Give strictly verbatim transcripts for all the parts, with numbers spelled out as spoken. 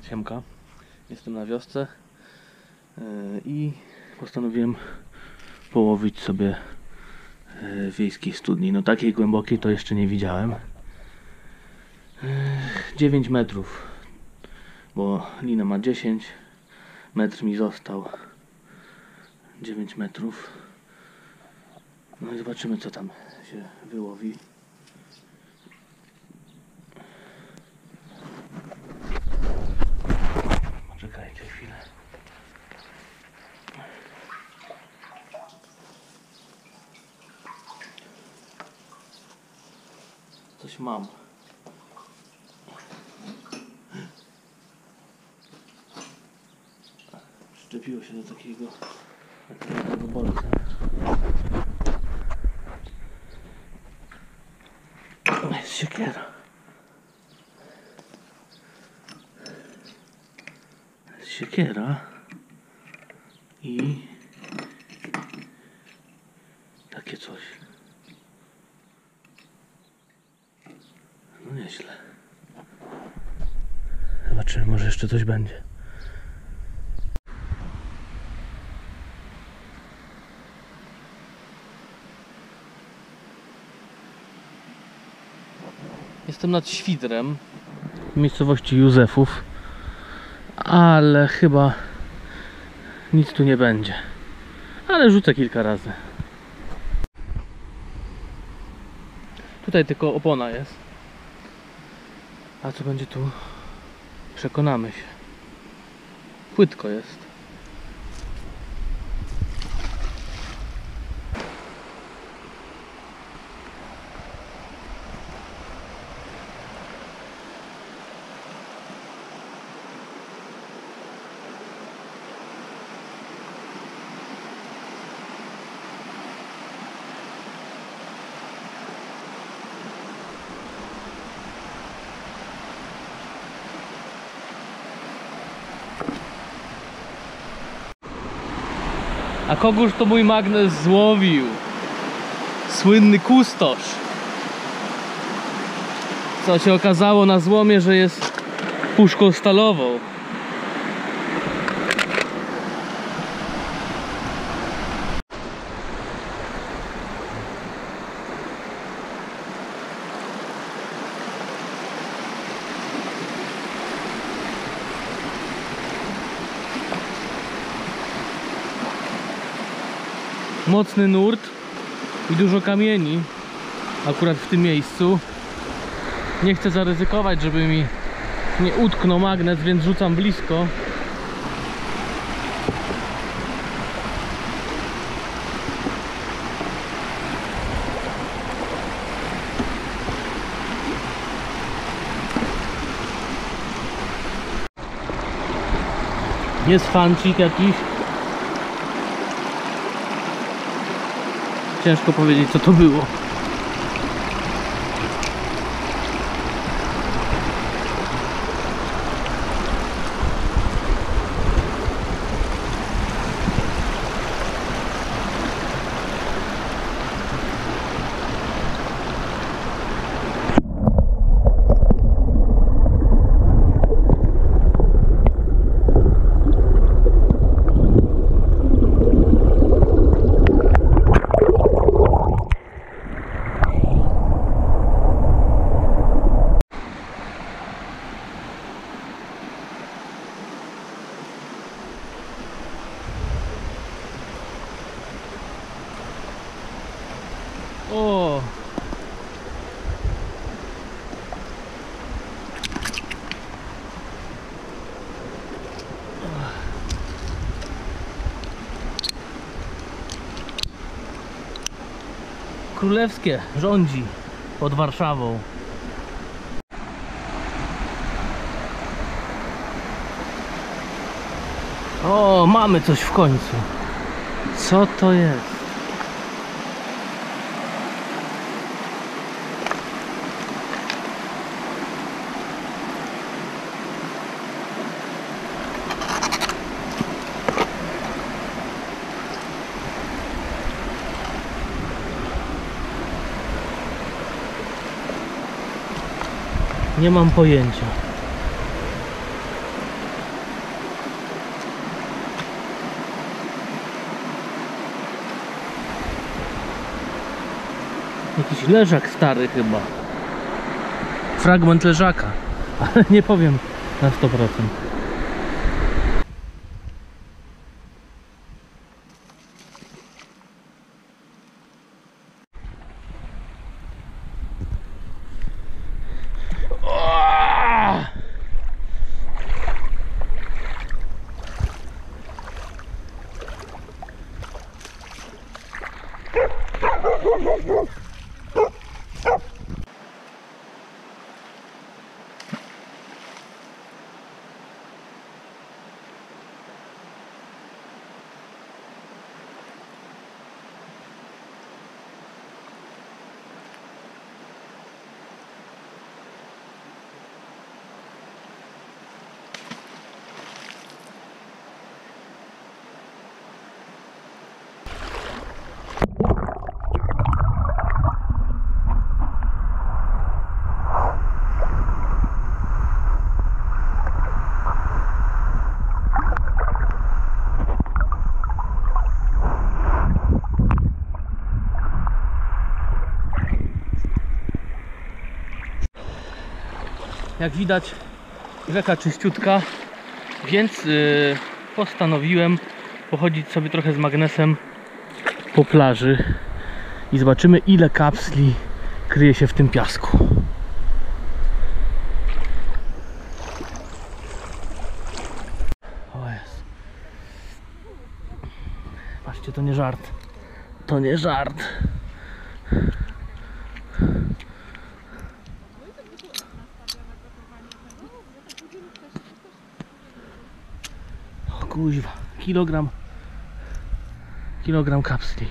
Siemka, jestem na wiosce i postanowiłem połowić sobie w wiejskiej studni. No takiej głębokiej to jeszcze nie widziałem. dziewięć metrów, bo lina ma dziesięć, metr mi został, dziewięć metrów. No i zobaczymy, co tam się wyłowi. Czekajcie chwilę. Coś mam. Przyczepiło się do takiego takiego bolca. Jest siekiera. Jest siekiera i takie coś. No nieźle. Zobaczymy, może jeszcze coś będzie. Jestem nad Świdrem, w miejscowości Józefów, ale chyba nic tu nie będzie. Ale rzucę kilka razy. Tutaj tylko opona jest. A co będzie tu? Przekonamy się. Płytko jest. A kogóż to mój magnes złowił? Słynny kustosz. Co się okazało na złomie, że jest puszką stalową. Mocny nurt i dużo kamieni akurat w tym miejscu. Nie chcę zaryzykować, żeby mi nie utknął magnes, więc rzucam blisko. Jest fancik jakiś. Ciężko powiedzieć, co to było. O! Królewskie rządzi pod Warszawą. O, mamy coś w końcu. Co to jest? Nie mam pojęcia. Jakiś leżak stary chyba. Fragment leżaka, ale nie powiem na sto procent. Jak widać, rzeka czyściutka, więc yy, postanowiłem pochodzić sobie trochę z magnesem po plaży i zobaczymy, ile kapsli kryje się w tym piasku. O jest. Patrzcie, to nie żart. To nie żart. Kuźwa, kilogram kilogram kapsli.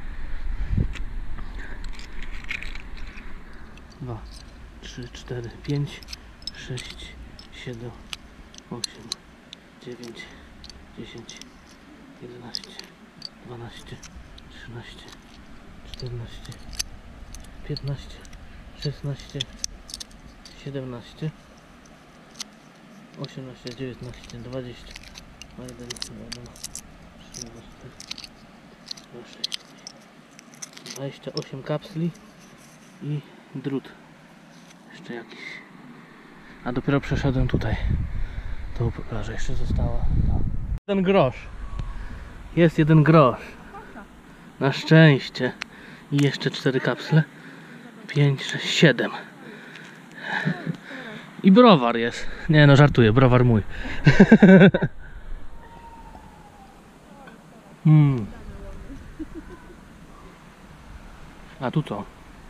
Dwa, trzy, cztery, pięć, sześć, siedem, osiem, dziewięć, dziesięć, jedenaście, dwanaście, trzynaście, czternaście, piętnaście, szesnaście, siedemnaście, osiemnaście, dziewiętnaście, dwadzieścia. jeden, dwa, trzy, sześć, dwadzieścia osiem kapsli i drut jeszcze jakiś, a dopiero przeszedłem tutaj tą plażę, jeszcze została jeden grosz, jest jeden grosz na szczęście i jeszcze cztery kapsle, pięć, sześć, siedem i browar jest, nie no żartuję, browar mój. Hmm. A tu co?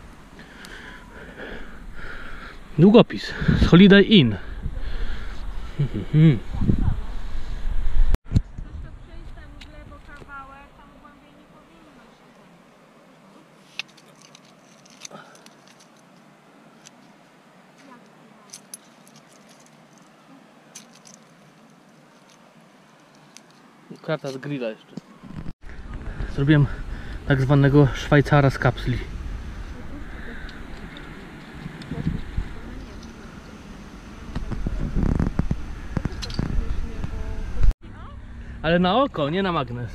Długopis z Holiday Inn. Hmm. Karta z grilla jeszcze. Zrobiłem tak zwanego Szwajcara z kapsli. Ale na oko, nie na magnes.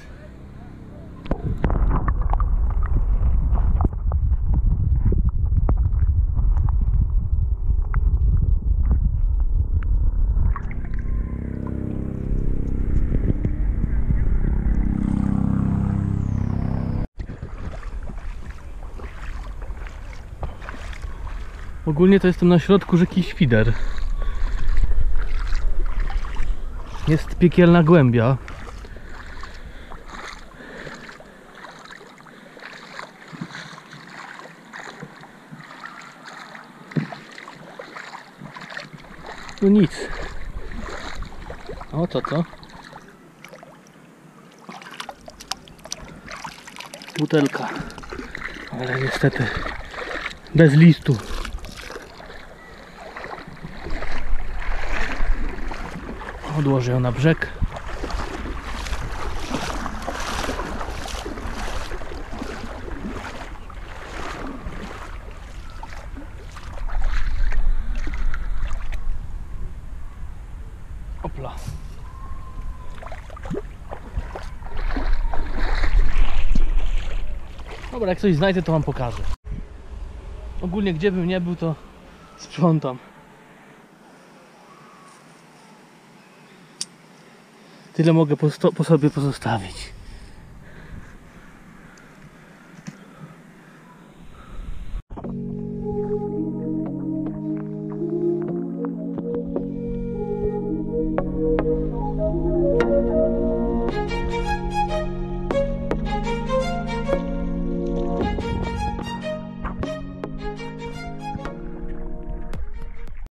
Ogólnie to jestem na środku rzeki Świder. Jest piekielna głębia. No nic. O co to? Butelka. Ale niestety bez listu. Odłożę ją na brzeg. Opla. Dobra, jak coś znajdę, to wam pokażę. Ogólnie gdzie bym nie był, to sprzątam. Tyle mogę po, sto- po sobie pozostawić.